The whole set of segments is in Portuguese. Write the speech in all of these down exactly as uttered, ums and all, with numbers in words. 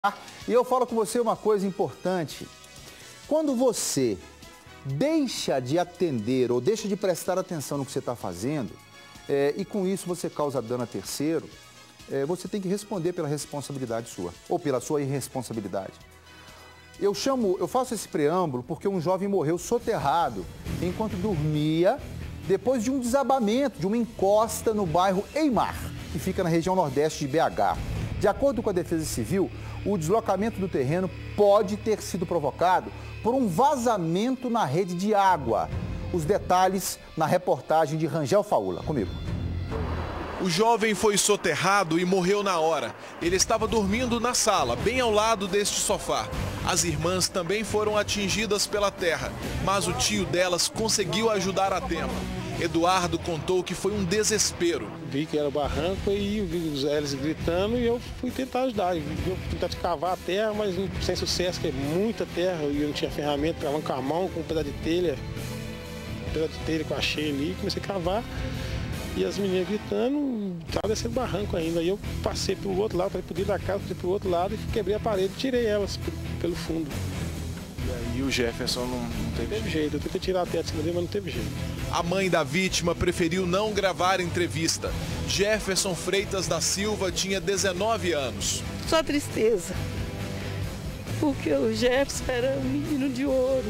E eu falo com você uma coisa importante. Quando você deixa de atender ou deixa de prestar atenção no que você está fazendo, é, e com isso você causa dano a terceiro, é, você tem que responder pela responsabilidade sua, ou pela sua irresponsabilidade. Eu chamo, eu faço esse preâmbulo porque um jovem morreu soterrado enquanto dormia depois de um desabamento, de uma encosta no bairro Eimar, que fica na região nordeste de B H. De acordo com a Defesa Civil, o deslocamento do terreno pode ter sido provocado por um vazamento na rede de água. Os detalhes na reportagem de Rangel Faula. Comigo. O jovem foi soterrado e morreu na hora. Ele estava dormindo na sala, bem ao lado deste sofá. As irmãs também foram atingidas pela terra, mas o tio delas conseguiu ajudar a tempo. Eduardo contou que foi um desespero. Vi que era barranco e vi os eles gritando e eu fui tentar ajudar. Eu tentar cavar a terra, mas sem sucesso, porque é muita terra e eu não tinha ferramenta, cavando com a mão, com um pedaço de telha, um pedaço de telha que eu achei ali, comecei a cavar. E as meninas gritando, estava descendo barranco ainda. Aí eu passei para o outro lado, falei, podia ir da casa, passei para o outro lado e quebrei a parede, tirei elas pelo fundo. E o Jefferson não, não teve, teve jeito, eu tentei tirar a terra de cima dele, mas não teve jeito. A mãe da vítima preferiu não gravar entrevista. Jefferson Freitas da Silva tinha dezenove anos. Só tristeza, porque o Jefferson era um menino de ouro.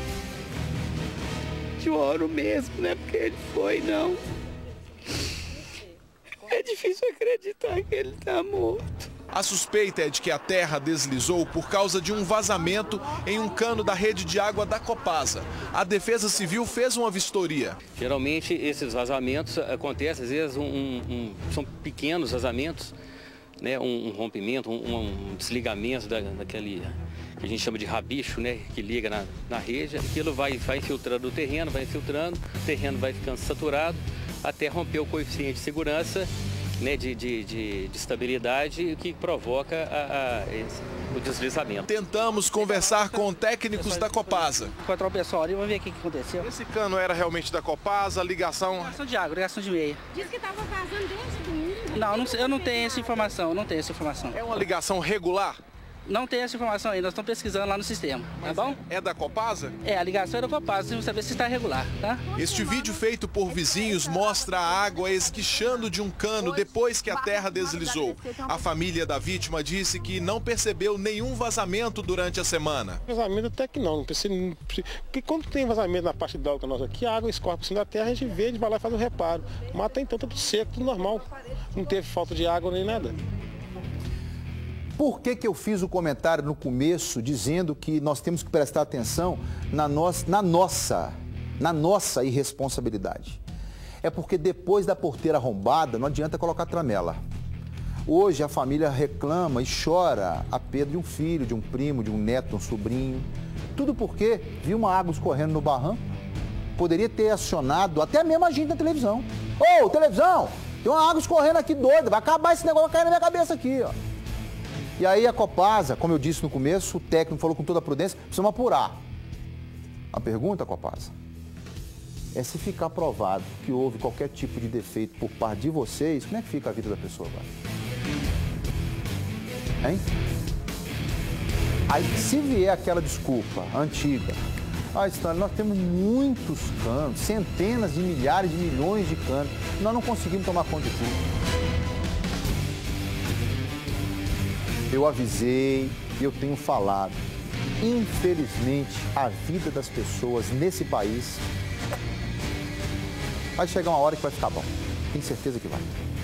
De ouro mesmo, não é porque ele foi, não. É difícil acreditar que ele está morto. A suspeita é de que a terra deslizou por causa de um vazamento em um cano da rede de água da Copasa. A Defesa Civil fez uma vistoria. Geralmente esses vazamentos acontecem, às vezes um, um, são pequenos vazamentos, né? um, um rompimento, um, um desligamento da, daquele que a gente chama de rabicho, né? Que liga na, na rede. Aquilo vai, vai infiltrando o terreno, vai infiltrando, o terreno vai ficando saturado até romper o coeficiente de segurança, né, de, de, de, de estabilidade, o que provoca a, a, esse, o deslizamento. Tentamos conversar com técnicos da Copasa. Encontrar o pessoal ali, vamos ver o que aconteceu. Esse cano era realmente da Copasa, ligação... Ligação de água, ligação de meia. Diz que estava vazando desde domingo. Não, não, eu não tenho essa informação, não tenho essa informação. É uma ligação regular? Não tem essa informação ainda, nós estamos pesquisando lá no sistema, tá bom? É da Copasa? É, a ligação é da Copasa, você saber se está regular, tá? Este vídeo feito por vizinhos mostra a água esguichando de um cano depois que a terra deslizou. A família da vítima disse que não percebeu nenhum vazamento durante a semana. Vazamento até que não, não precisa, não precisa, porque quando tem vazamento na parte hidráulica nossa aqui, a água escorre por cima da terra, a gente vê, a gente vai lá e faz o reparo. Mas até então tá tudo seco, tudo normal, não teve falta de água nem nada. Por que que eu fiz o comentário no começo dizendo que nós temos que prestar atenção na nossa, na nossa, na nossa irresponsabilidade? É porque depois da porteira arrombada não adianta colocar tramela. Hoje a família reclama e chora a perda de um filho, de um primo, de um neto, de um sobrinho. Tudo porque viu uma água escorrendo no barranco. Poderia ter acionado até mesmo a gente na televisão. Ô, televisão, tem uma água escorrendo aqui doida, vai acabar esse negócio, vai cair na minha cabeça aqui, ó. E aí a Copasa, como eu disse no começo, o técnico falou com toda a prudência, precisamos apurar. A pergunta, Copasa, é se ficar provado que houve qualquer tipo de defeito por parte de vocês, como é que fica a vida da pessoa agora? Hein? Aí se vier aquela desculpa antiga, ah, Stanley, nós temos muitos canos, centenas de milhares de milhões de canos, nós não conseguimos tomar conta de tudo. Eu avisei, eu tenho falado. Infelizmente, a vida das pessoas nesse país vai chegar uma hora que vai ficar bom. Tenho certeza que vai.